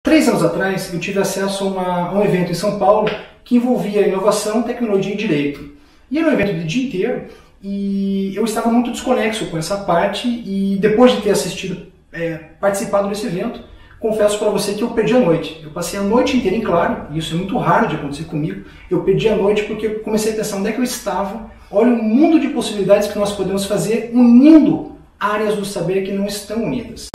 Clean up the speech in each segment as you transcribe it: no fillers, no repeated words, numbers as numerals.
3 anos atrás, eu tive acesso a um evento em São Paulo que envolvia inovação, tecnologia e direito. E era um evento de dia inteiro e eu estava muito desconexo com essa parte e depois de ter participado desse evento, confesso para você que eu perdi a noite. Eu passei a noite inteira em claro, e isso é muito raro de acontecer comigo, eu perdi a noite porque eu comecei a pensar onde é que eu estava, olha o mundo de possibilidades que nós podemos fazer unindo áreas do saber que não estão unidas.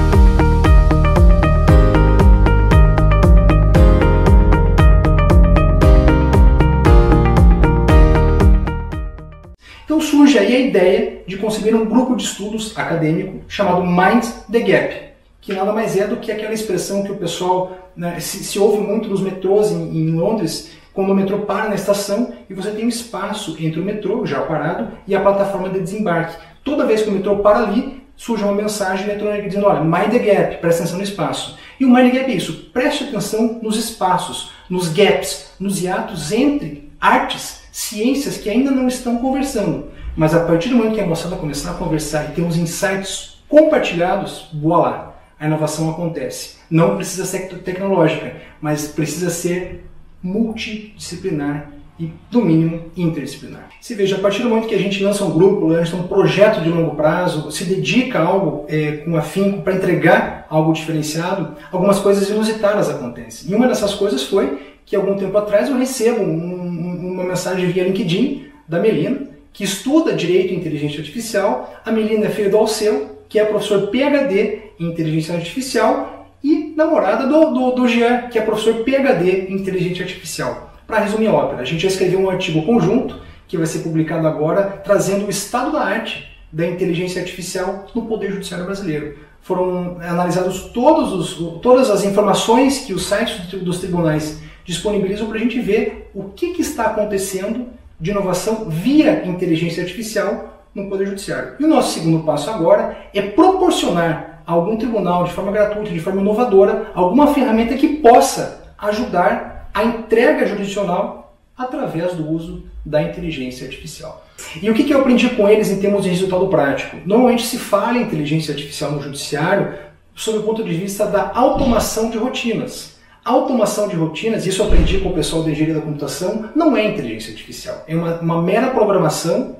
Então surge aí a ideia de conceber um grupo de estudos acadêmico chamado Mind the Gap, que nada mais é do que aquela expressão que o pessoal se ouve muito nos metrôs em Londres, quando o metrô para na estação e você tem um espaço entre o metrô, já parado, e a plataforma de desembarque. Toda vez que o metrô para ali, surge uma mensagem eletrônica dizendo, olha, Mind the Gap, presta atenção no espaço. E o Mind the Gap é isso, preste atenção nos espaços, nos gaps, nos hiatos entre artes, ciências que ainda não estão conversando. Mas a partir do momento que a moçada começar a conversar e ter uns insights compartilhados, voilá, a inovação acontece. Não precisa ser tecnológica, mas precisa ser multidisciplinar e, no mínimo, interdisciplinar. Se veja, a partir do momento que a gente lança um grupo, lança um projeto de longo prazo, se dedica a algo com afinco para entregar algo diferenciado, algumas coisas inusitadas acontecem. E uma dessas coisas foi que, algum tempo atrás, eu recebo uma mensagem via LinkedIn da Melina, que estuda Direito e Inteligência Artificial. A Melina é filha do Alceu, que é professor PhD em Inteligência Artificial, e namorada do Jean, que é professor PhD em Inteligência Artificial. Para resumir a ópera, a gente já escreveu um artigo conjunto, que vai ser publicado agora, trazendo o estado da arte da inteligência artificial no Poder Judiciário brasileiro. Foram analisados todas as informações que os sites dos tribunais disponibilizam para a gente ver o que está acontecendo de inovação via inteligência artificial no Poder Judiciário. E o nosso segundo passo agora é proporcionar a algum tribunal, de forma gratuita, de forma inovadora, alguma ferramenta que possa ajudar a entrega jurisdicional através do uso da inteligência artificial. E o que eu aprendi com eles em termos de resultado prático? Normalmente se fala em inteligência artificial no judiciário sob o ponto de vista da automação de rotinas. Automação de rotinas, isso eu aprendi com o pessoal da engenharia da computação, não é inteligência artificial. É uma mera programação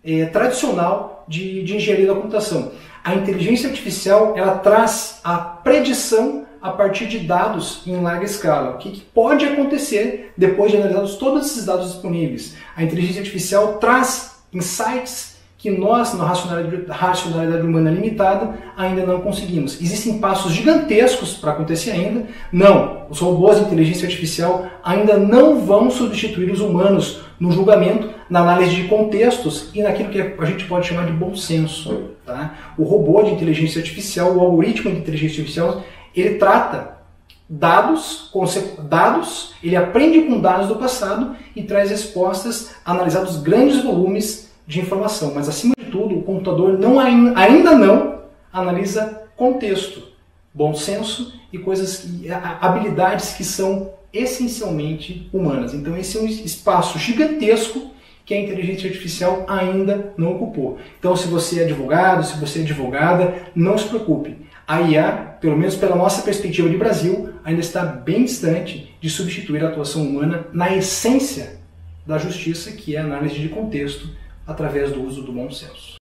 tradicional de engenharia da computação. A inteligência artificial, ela traz a predição a partir de dados em larga escala. O que pode acontecer depois de analisados todos esses dados disponíveis? A inteligência artificial traz insights que nós, na racionalidade humana limitada, ainda não conseguimos. Existem passos gigantescos para acontecer ainda. Não, os robôs de inteligência artificial ainda não vão substituir os humanos no julgamento, na análise de contextos e naquilo que a gente pode chamar de bom senso. Tá? O robô de inteligência artificial, o algoritmo de inteligência artificial, ele trata dados, ele aprende com dados do passado e traz respostas analisados grandes volumes de informação, mas acima de tudo o computador ainda não analisa contexto, bom senso e habilidades que são essencialmente humanas. Então esse é um espaço gigantesco que a inteligência artificial ainda não ocupou. Então se você é advogado, se você é advogada, não se preocupe. A IA, pelo menos pela nossa perspectiva de Brasil, ainda está bem distante de substituir a atuação humana na essência da justiça, que é a análise de contexto, através do uso do bom senso.